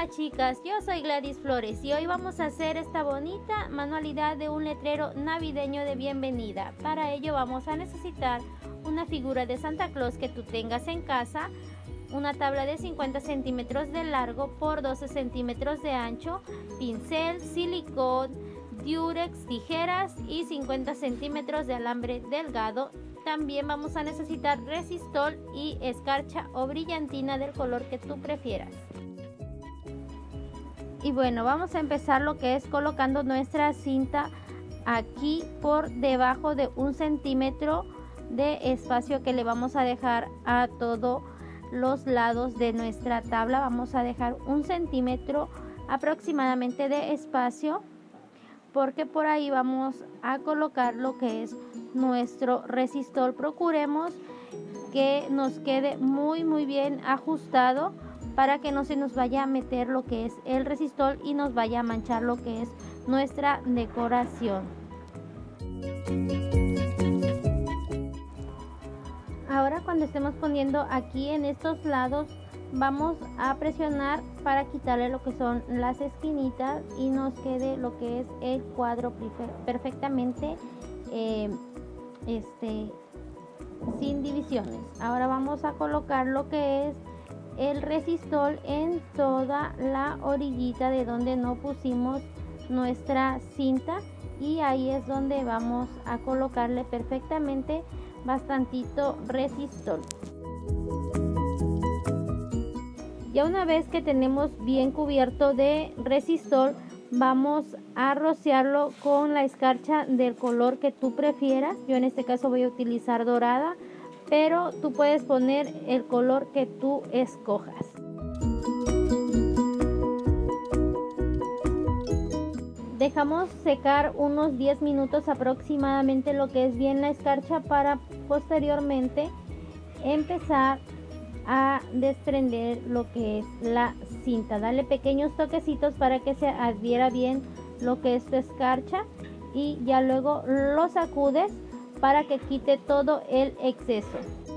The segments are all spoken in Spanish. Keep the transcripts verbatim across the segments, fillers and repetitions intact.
Hola chicas, yo soy Gladys Flores y hoy vamos a hacer esta bonita manualidad de un letrero navideño de bienvenida. Para ello vamos a necesitar una figura de Santa Claus que tú tengas en casa, una tabla de cincuenta centímetros de largo por doce centímetros de ancho, pincel, silicón, diurex, tijeras y cincuenta centímetros de alambre delgado. También vamos a necesitar resistol y escarcha o brillantina del color que tú prefieras. Y bueno, vamos a empezar lo que es colocando nuestra cinta aquí por debajo de un centímetro de espacio que le vamos a dejar a todos los lados de nuestra tabla. Vamos a dejar un centímetro aproximadamente de espacio, porque por ahí vamos a colocar lo que es nuestro resistol. Procuremos que nos quede muy muy bien ajustado para que no se nos vaya a meter lo que es el resistol y nos vaya a manchar lo que es nuestra decoración. Ahora, cuando estemos poniendo aquí en estos lados, vamos a presionar para quitarle lo que son las esquinitas y nos quede lo que es el cuadro perfectamente eh, este sin divisiones. Ahora vamos a colocar lo que es el resistol en toda la orillita de donde no pusimos nuestra cinta, y ahí es donde vamos a colocarle perfectamente bastantito resistol. Ya una vez que tenemos bien cubierto de resistol, vamos a rociarlo con la escarcha del color que tú prefieras. Yo en este caso voy a utilizar dorada, pero tú puedes poner el color que tú escojas. Dejamos secar unos diez minutos aproximadamente lo que es bien la escarcha para posteriormente empezar a desprender lo que es la cinta. Dale pequeños toquecitos para que se adhiera bien lo que es tu escarcha y ya luego lo sacudes para que quite todo el exceso.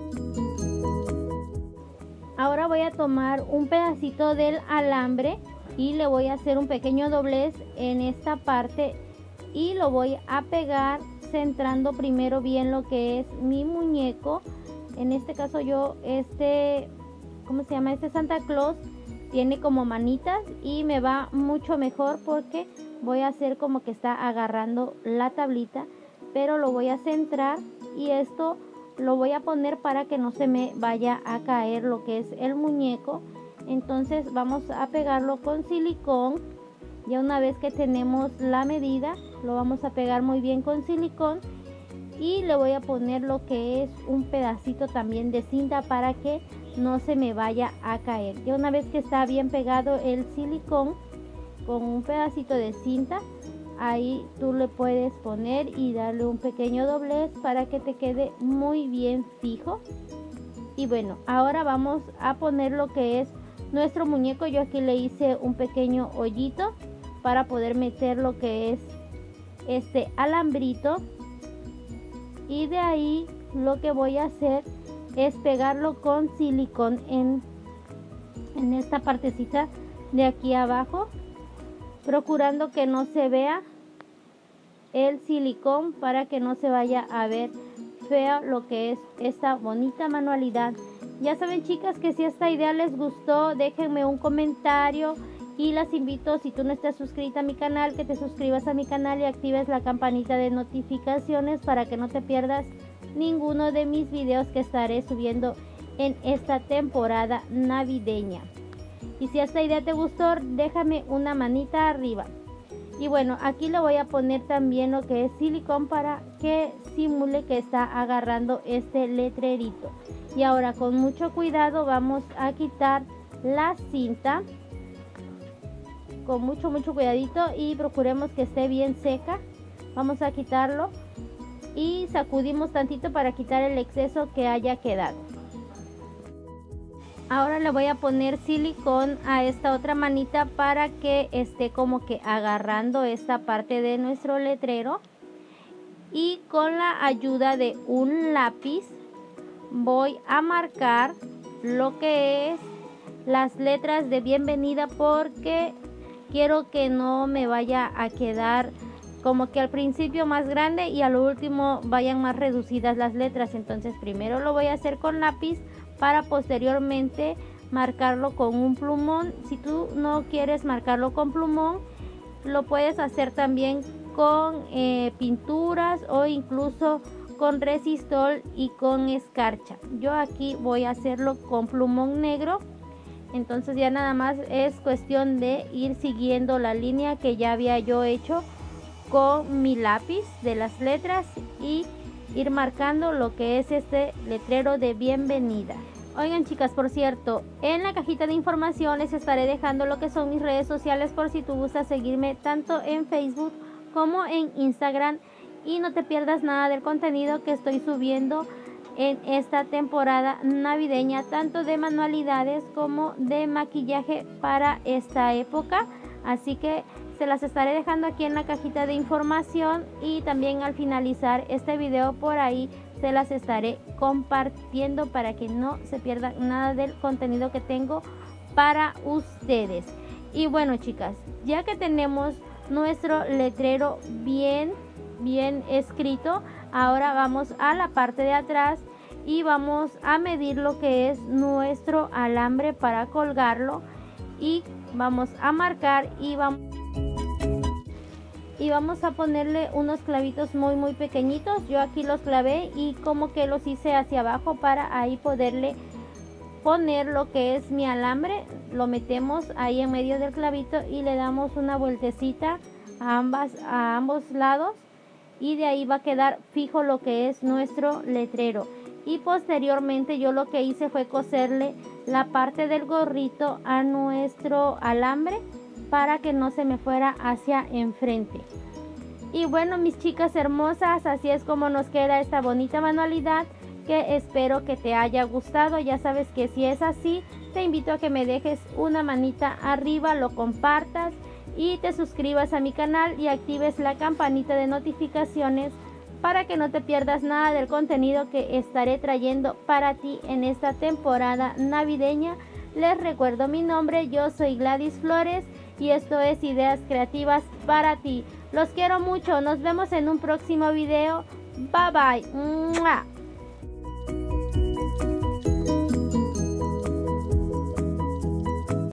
Ahora voy a tomar un pedacito del alambre y le voy a hacer un pequeño doblez en esta parte y lo voy a pegar centrando primero bien lo que es mi muñeco. En este caso yo este, ¿cómo se llama? Este Santa Claus tiene como manitas y me va mucho mejor porque voy a hacer como que está agarrando la tablita, pero lo voy a centrar y esto lo voy a poner para que no se me vaya a caer lo que es el muñeco. Entonces vamos a pegarlo con silicón. Ya una vez que tenemos la medida, lo vamos a pegar muy bien con silicón y le voy a poner lo que es un pedacito también de cinta para que no se me vaya a caer. Ya una vez que está bien pegado el silicón con un pedacito de cinta, ahí tú le puedes poner y darle un pequeño doblez para que te quede muy bien fijo. Y bueno, ahora vamos a poner lo que es nuestro muñeco. Yo aquí le hice un pequeño hoyito para poder meter lo que es este alambrito, y de ahí lo que voy a hacer es pegarlo con silicón en, en esta partecita de aquí abajo, procurando que no se vea el silicón para que no se vaya a ver feo lo que es esta bonita manualidad. Ya saben, chicas, que si esta idea les gustó, déjenme un comentario y las invito, si tú no estás suscrita a mi canal, que te suscribas a mi canal y actives la campanita de notificaciones para que no te pierdas ninguno de mis videos que estaré subiendo en esta temporada navideña. Y si esta idea te gustó, déjame una manita arriba. Y bueno, aquí le voy a poner también lo que es silicón para que simule que está agarrando este letrerito. Y ahora con mucho cuidado vamos a quitar la cinta con mucho mucho cuidadito y procuremos que esté bien seca. Vamos a quitarlo y sacudimos tantito para quitar el exceso que haya quedado. Ahora le voy a poner silicón a esta otra manita para que esté como que agarrando esta parte de nuestro letrero, y con la ayuda de un lápiz voy a marcar lo que es las letras de bienvenida porque quiero que no me vaya a quedar como que al principio más grande y a lo último vayan más reducidas las letras. Entonces primero lo voy a hacer con lápiz para posteriormente marcarlo con un plumón. Si tú no quieres marcarlo con plumón, lo puedes hacer también con eh, pinturas o incluso con resistol y con escarcha. Yo aquí voy a hacerlo con plumón negro. Entonces ya nada más es cuestión de ir siguiendo la línea que ya había yo hecho con mi lápiz de las letras y ir marcando lo que es este letrero de bienvenida. Oigan chicas, por cierto, en la cajita de información les estaré dejando lo que son mis redes sociales por si tú gustas seguirme tanto en Facebook como en Instagram y no te pierdas nada del contenido que estoy subiendo en esta temporada navideña, tanto de manualidades como de maquillaje para esta época. Así que se las estaré dejando aquí en la cajita de información y también al finalizar este video por ahí se las estaré compartiendo para que no se pierdan nada del contenido que tengo para ustedes. Y bueno chicas, ya que tenemos nuestro letrero bien bien escrito, ahora vamos a la parte de atrás y vamos a medir lo que es nuestro alambre para colgarlo y vamos a marcar y vamos y vamos a ponerle unos clavitos muy muy pequeñitos. Yo aquí los clavé y como que los hice hacia abajo para ahí poderle poner lo que es mi alambre. Lo metemos ahí en medio del clavito y le damos una vueltecita a ambas a ambos lados y de ahí va a quedar fijo lo que es nuestro letrero. Y posteriormente yo lo que hice fue coserle la parte del gorrito a nuestro alambre para que no se me fuera hacia enfrente. Y bueno mis chicas hermosas, así es como nos queda esta bonita manualidad que espero que te haya gustado. Ya sabes que si es así, te invito a que me dejes una manita arriba, lo compartas y te suscribas a mi canal y actives la campanita de notificaciones para que no te pierdas nada del contenido que estaré trayendo para ti en esta temporada navideña. Les recuerdo mi nombre, yo soy Gladys Flores y esto es Ideas Creativas para ti. Los quiero mucho, nos vemos en un próximo video. Bye bye. ¡Mua!